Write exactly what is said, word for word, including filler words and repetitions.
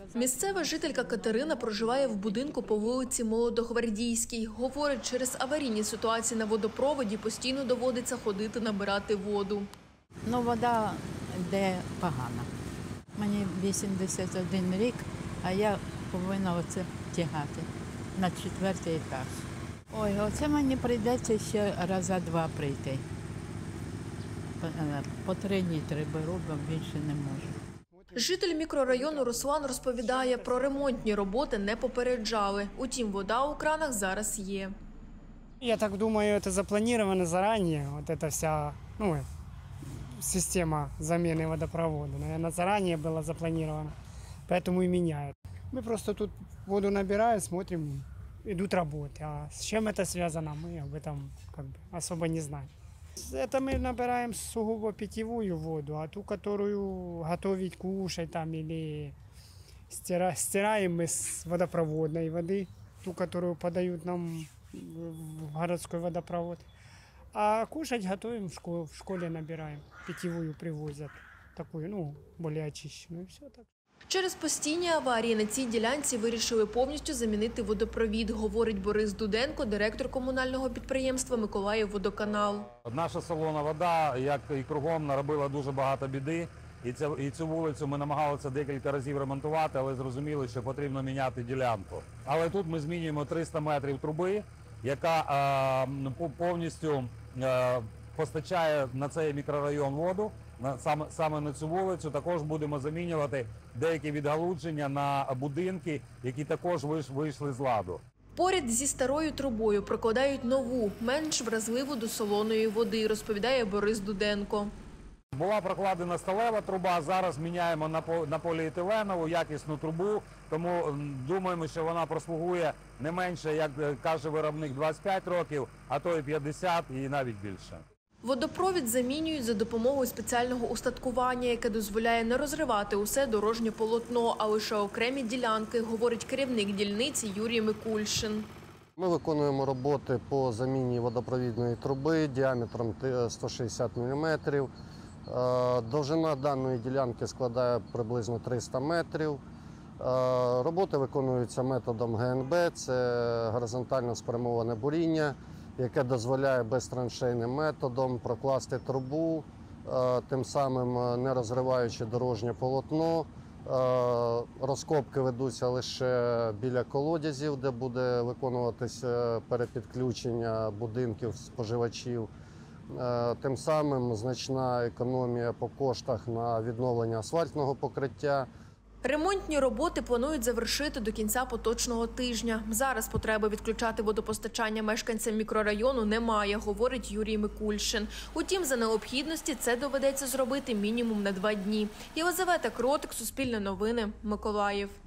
Місцева жителька Катерина проживає в будинку по вулиці Молодогвардійській. Говорить, через аварійні ситуації на водопроводі постійно доводиться ходити набирати воду. Ну, вода йде погано. Мені вісімдесят один рік, а я повинна оце тягати на четвертий етаж. Ой, оце мені прийдеться ще раза два прийти. По три літри беру, бо більше не можу. Житель мікрорайону Руслан розповідає, про ремонтні роботи не попереджали. Утім, вода у кранах зараз є. Я так думаю, це заплановано зарані, от ця вся, ну, система заміни водопроводу. Наверное, заранее было запланировано, поэтому и меняют. Мы просто тут воду набираем, смотрим, идут работы. А с чем это связано, мы об этом как бы особо не знаем. Это мы набираем сугубо питьевую воду, а ту, которую готовить, кушать там или стира, стираем мы с водопроводной воды, ту, которую подают нам в городской водопровод. А кушать готовим в школе, в школе набираем, питьевую привозят, такую, ну, более очищенную, все так. Через постійні аварії на цій ділянці вирішили повністю замінити водопровід, говорить Борис Дуденко, директор комунального підприємства «Миколаївводоканал». Наша солона вода, як і кругом, наробила дуже багато біди. І, це, і цю вулицю ми намагалися декілька разів ремонтувати, але зрозуміли, що потрібно міняти ділянку. Але тут ми змінюємо триста метрів труби, яка е, повністю е, постачає на цей мікрорайон воду. На, саме, саме на цю вулицю також будемо замінювати деякі відгалудження на будинки, які також виш, вийшли з ладу. Поряд зі старою трубою прокладають нову, менш вразливу до солоної води, розповідає Борис Дуденко. Була прокладена сталева труба, зараз міняємо на, на поліетиленову якісну трубу, тому думаємо, що вона прослугує не менше, як каже виробник, двадцять п'ять років, а то і п'ятдесят, і навіть більше. Водопровід замінюють за допомогою спеціального устаткування, яке дозволяє не розривати усе дорожнє полотно, а лише окремі ділянки, говорить керівник дільниці Юрій Микульшин. Ми виконуємо роботи по заміні водопровідної труби діаметром сто шістдесят міліметрів. Довжина даної ділянки складає приблизно триста метрів. Роботи виконуються методом ге ен бе, це горизонтально спрямоване буріння, яке дозволяє безтраншейним методом прокласти трубу, тим самим не розриваючи дорожнє полотно. Розкопки ведуться лише біля колодязів, де буде виконуватися перепідключення будинків споживачів. Тим самим значна економія по коштах на відновлення асфальтного покриття. Ремонтні роботи планують завершити до кінця поточного тижня. Зараз потреби відключати водопостачання мешканцям мікрорайону немає, говорить Юрій Микульшин. Утім, за необхідності це доведеться зробити мінімум на два дні. Єлизавета Кротик, Суспільне новини, Миколаїв.